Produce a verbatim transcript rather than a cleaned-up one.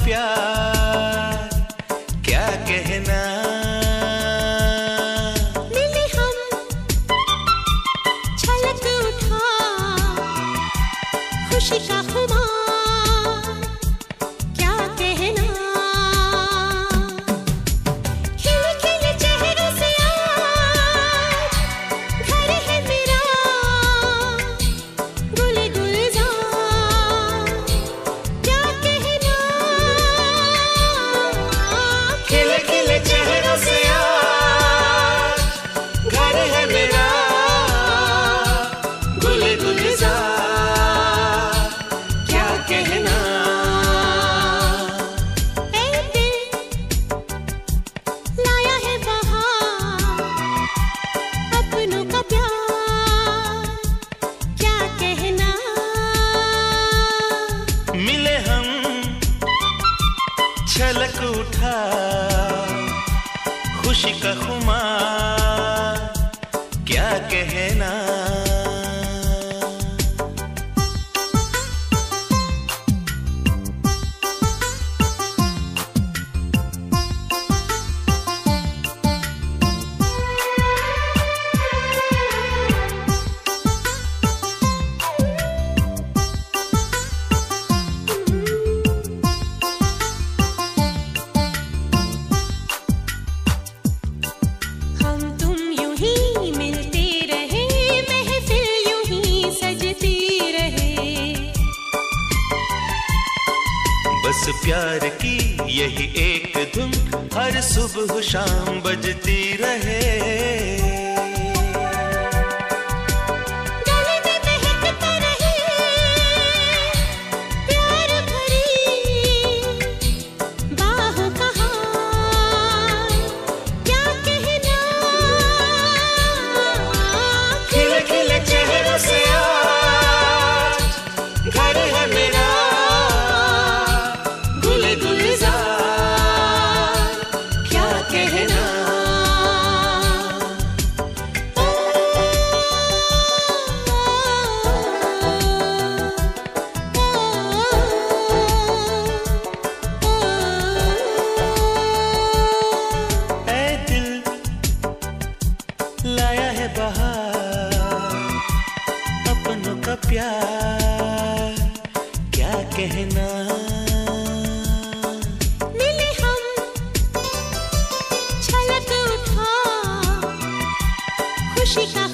प्यार क्या कहना। मिले हम छलक उठा खुशी का खुमार क्या कहना। खिले खिले चेहरों से आज घर है मेरा गुल गुलजार क्या कहना। खिले खिले चेहरों से आज घर है मेरा गुल गुलजार क्या कहना। ऐ दिल लाया है बहार अपनों का प्यार क्या कहना। मिले हम छलक उठा खुशी का खुमार क्या कहना। हम तुम यूं ही मिलते रहे महफिल यूं ही सजती रहे। बस प्यार की यही एक धुन हर सुबह शाम बजती रहे। गले में महकता रहे प्यार भरी बाहों का हार क्या कहना। खिले खिले चेहरों से आज घर है मेरा गुल गुलजार क्या कहना। ऐ दिल लाया है बहार अपनों का प्यार क्या कहना। मिले हम छलक उठा खुशी का